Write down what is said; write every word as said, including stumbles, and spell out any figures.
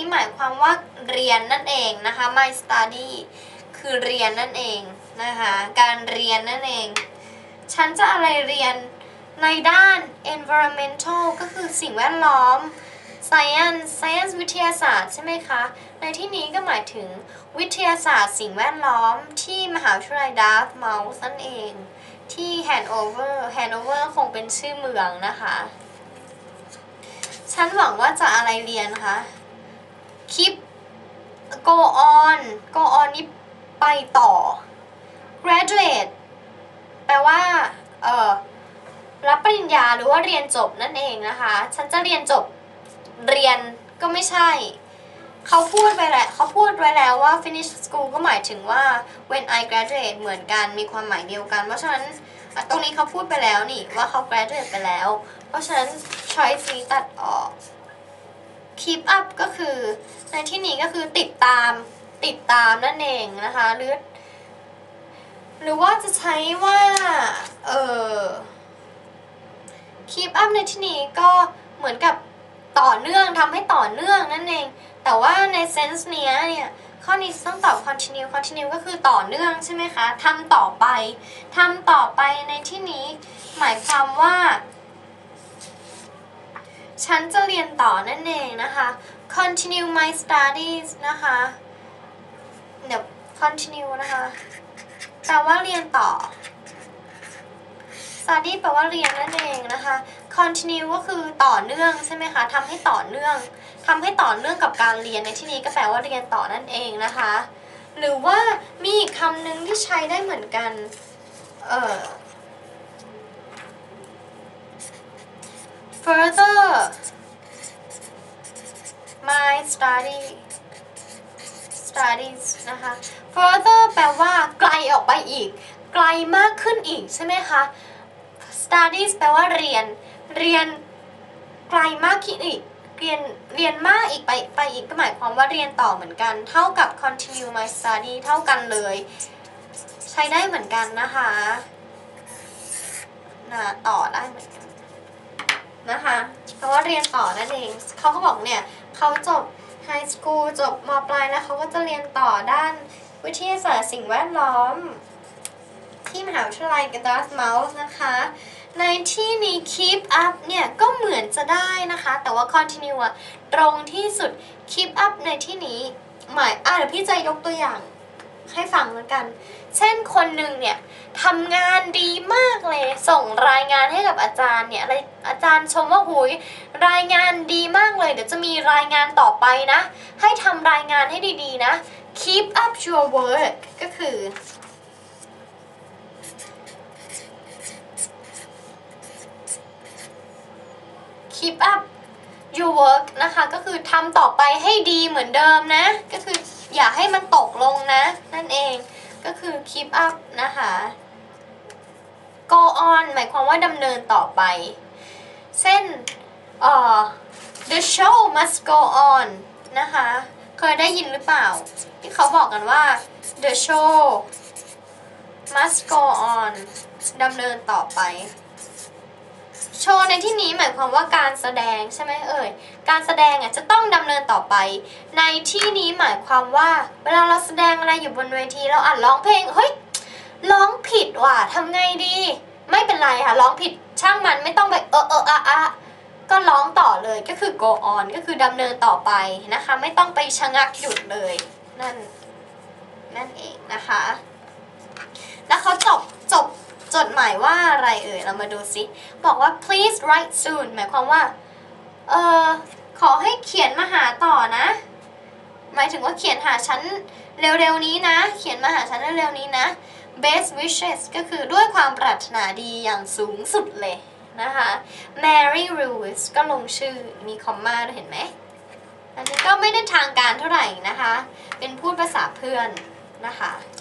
นี้หมายความว่าเรียนนั่นเองนะคะ my study คือเรียนนั่นเองนะคะการเรียนนั่นเองฉันจะอะไรเรียนในด้าน environmental ก็คือสิ่งแวดล้อม science science วิทยาศาสตร์ใช่ไหมคะในที่นี้ก็หมายถึงวิทยาศาสตร์สิ่งแวดล้อมที่มหาวิทยาลัย Dartmouth นั่นเองที่ Hanover Hanover คงเป็นชื่อเมืองนะคะฉันหวังว่าจะอะไรเรียนคะ keep go on go on นี่ไปต่อ graduate แปลว่าเอ่อรับปริญญาหรือว่าเรียนจบนั่นเองนะคะฉันจะเรียนจบเรียนก็ไม่ใช่เขาพูดไปแล้วเขาพูดไว้แล้วว่า finish school ก็หมายถึงว่า when I graduate เหมือนกันมีความหมายเดียวกันเพราะฉะนั้นตรงนี้เขาพูดไปแล้วนี่ว่าเขา graduate ไปแล้วเพราะฉะนั้น choice นี้ตัดออก keep up ก็คือในที่นี้ก็คือติดตามติดตามนั่นเองนะคะหรือหรือว่าจะใช้ว่าเออ keep up ในที่นี้ก็เหมือนกับต่อเนื่องทำให้ต่อเนื่องนั่นเองแต่ว่าใน sense เนี้ยเนี่ยข้อนี้ต้องตอบ continue continue ก็คือต่อเนื่องใช่ไหมคะทำต่อไปทำต่อไปในที่นี้หมายความว่าฉันจะเรียนต่อนั่นเองนะคะ continue my studies นะคะเดี๋ยว continue นะคะแปลว่าเรียนต่อ study แปลว่าเรียนนั่นเองนะคะ continue ก็คือต่อเนื่องใช่ไหมคะทำให้ต่อเนื่องทำให้ต่อเนื่องกับการเรียนในที่นี้ก็แปลว่าเรียนต่อนั่นเองนะคะหรือว่ามีอีกคำหนึ่งที่ใช้ได้เหมือนกันเอ่อ further my study studies นะคะ further แปลว่าไกลออกไปอีกไกลมากขึ้นอีกใช่ไหมคะ studies แปลว่าเรียนเรียนไกลมากขึ้นอีกเรียนเรียนมากอีกไปไปอีกก็หมายความว่าเรียนต่อเหมือนกันเท่ากับ continue my study เท่ากันเลยใช้ได้เหมือนกันนะคะนะต่อได้เหมือนกันนะคะเพราะว่าเรียนต่อนั่นเองเขาก็บอกเนี่ยเขาจบไฮสคูลจบม.ปลายแล้วเขาก็จะเรียนต่อด้านวิทยาศาสตร์สิ่งแวดล้อมที่มหาวิทยาลัย Dartmouth นะคะในที่นี้ keep up เนี่ยก็เหมือนจะได้นะคะแต่ว่า continue อะตรงที่สุด keep up ในที่นี้หมายอ่ะเดี๋ยวพี่จะยกตัวอย่างให้ฟังแล้วกันเช่นคนหนึ่งเนี่ยทำงานดีมากเลยส่งรายงานให้กับอาจารย์เนี่ยอะไรอาจารย์ชมว่าหุยรายงานดีมากเลยเดี๋ยวจะมีรายงานต่อไปนะให้ทำรายงานให้ดีๆนะ keep up your work ก็คือ keep up your work นะคะก็คือทำต่อไปให้ดีเหมือนเดิมนะก็คืออย่าให้มันตกลงนะนั่นเองก็คือ keep up นะคะ go on หมายความว่าดำเนินต่อไปเช่นเอ่อ the show must go on นะคะเคยได้ยินหรือเปล่าที่เขาบอกกันว่า the show must go on ดำเนินต่อไปโชว์ในที่นี้หมายความว่าการแสดงใช่ไหมเอ่ยการแสดงอ่ะจะต้องดำเนินต่อไปในที่นี้หมายความว่าเวลาเราแสดงอะไรอยู่บนเวทีเราอ่านร้องเพลงเฮ้ยร้องผิดว่ะทำไงดีไม่เป็นไรค่ะร้องผิดช่างมันไม่ต้องไปเออเอออะอะก็ร้องต่อเลยก็คือ go on ก็คือดำเนินต่อไปนะคะไม่ต้องไปชะงักหยุดเลยนั่นนั่นเองนะคะแล้วเขาจบจบจดหมายว่าอะไรเอ่ยเรามาดูซิบอกว่า please write soon หมายความว่าเออขอให้เขียนมาหาต่อนะหมายถึงว่าเขียนหาฉันเร็วๆนี้นะเขียนมาหาฉันเร็วๆนี้นะ best wishes ก็คือด้วยความปรารถนาดีอย่างสูงสุดเลยนะคะ Mary Lewis ก็ลงชื่อมีคอมมาด้วยเห็นไหมอันนี้ก็ไม่ได้ทางการเท่าไหร่นะคะเป็นพูดภาษาเพื่อนนะคะ